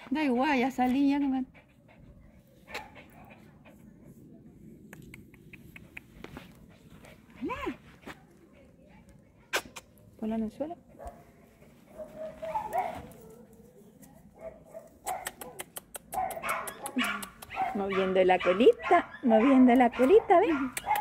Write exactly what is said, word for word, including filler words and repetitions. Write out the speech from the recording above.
Da igual, ya salí, ya que me... Ponla en el suelo. Moviendo la colita, moviendo la colita, ¿ves?